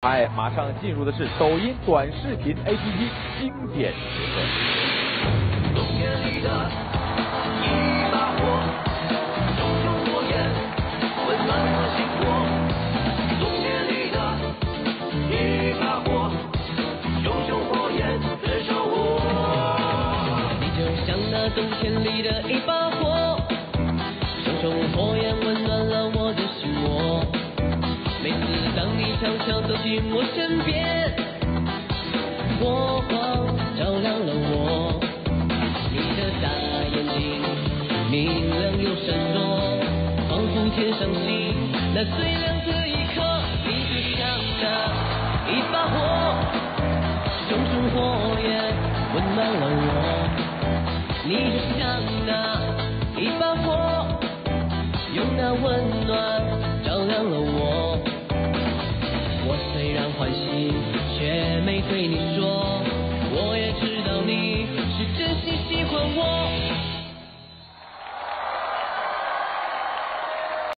嗨，马上进入的是抖音短视频 APP 经典时刻。 冬夜里的一把火，熊熊火焰温暖我心窝。冬夜里的一把火，熊熊火焰燃烧我。 你就像那冬天里的一把火，熊熊火焰温暖了我的心窝。每次当你悄悄走进我身边，火光照亮了我。你的大眼睛明亮又闪烁，仿佛天上星那最亮的一刻。你就像那一把火，熊熊火焰温暖了我。你就像那一把火，用那温暖照亮了我。我虽然欢喜，却没对你说。